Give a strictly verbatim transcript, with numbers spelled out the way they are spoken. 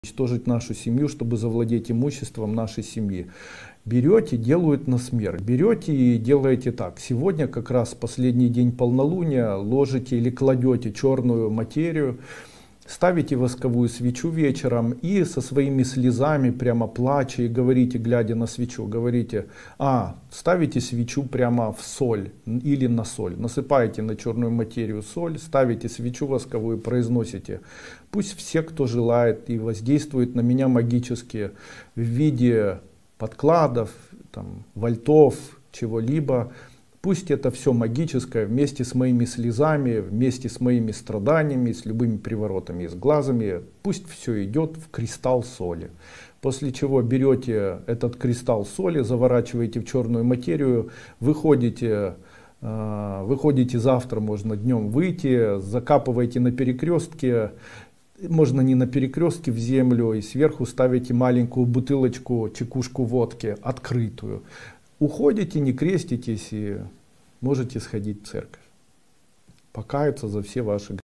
уничтожить нашу семью, чтобы завладеть имуществом нашей семьи. Берете, делают на смерть. Берете и делаете так. Сегодня как раз последний день полнолуния, ложите или кладете черную материю, ставите восковую свечу вечером и со своими слезами, прямо плача, и говорите, глядя на свечу, говорите, а, ставите свечу прямо в соль или на соль. Насыпаете на черную материю соль, ставите свечу восковую, произносите. Пусть все, кто желает и воздействует на меня магически в виде подкладов, там, вольтов, чего-либо, пусть это все магическое вместе с моими слезами, вместе с моими страданиями, с любыми приворотами и с глазами, пусть все идет в кристалл соли. После чего берете этот кристалл соли, заворачиваете в черную материю, выходите, э, выходите завтра, можно днем выйти, закапываете на перекрестке, можно не на перекрестке, в землю, и сверху ставите маленькую бутылочку, чекушку водки, открытую. Уходите, не креститесь и можете сходить в церковь, покаяться за все ваши грехи.